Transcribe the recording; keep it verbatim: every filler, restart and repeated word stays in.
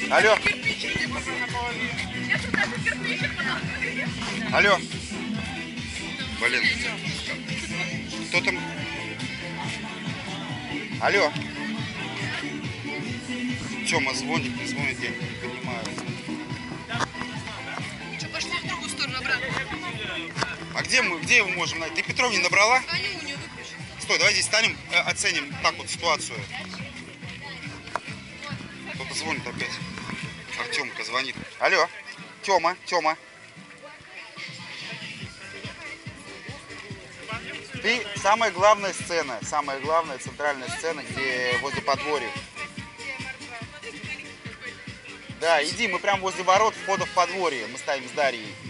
Алло. Алло. Блин. Кто там? Алло. Тёма звонит, не звонит, я не понимаю. Что, пошли в другую сторону обратно? А где мы, где его можем найти? Ты Петровне набрала? Звоню, у нее выключи. Стой, давай здесь станем, э, оценим так вот ситуацию. Кто-то звонит опять. Артемка звонит. Алло. Тёма, Тёма. Ты самая главная сцена, самая главная центральная сцена, где возле подворья. Да, иди, мы прям возле ворот входа в подворье. Мы стоим с Дарьей.